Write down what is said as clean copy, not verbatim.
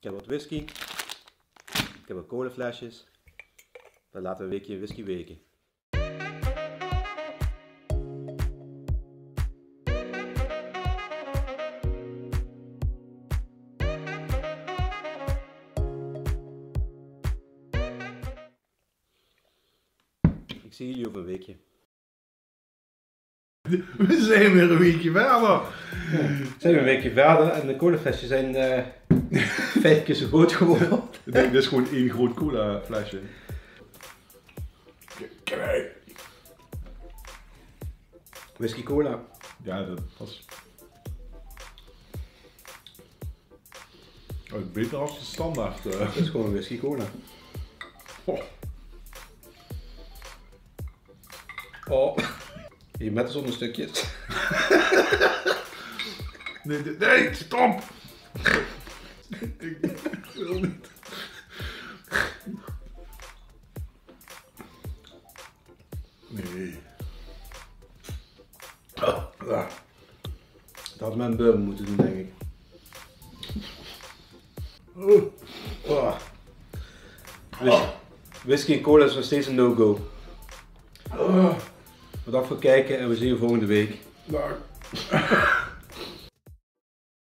Ik heb wat whisky. Ik heb wat colaflesjes. Dan laten we een weekje whisky weken. Ik zie jullie over een weekje. We zijn weer een weekje verder. We zijn een weekje verder en de colaflesjes zijn 5 keer zo groot geworden. Ik denk, dit is gewoon één groot cola flesje. Kijk. Whisky cola. Ja, dat was... Oh, beter als de standaard. Dat is gewoon whisky cola. Oh. Oh. Hier met zonder stukjes. Nee, stop! Ik wil niet. Nee. Dat had met een bourbon moeten doen, denk ik. Oh. Whisky en cola is nog steeds een no-go. Bedankt voor het kijken en we zien je volgende week. Dag.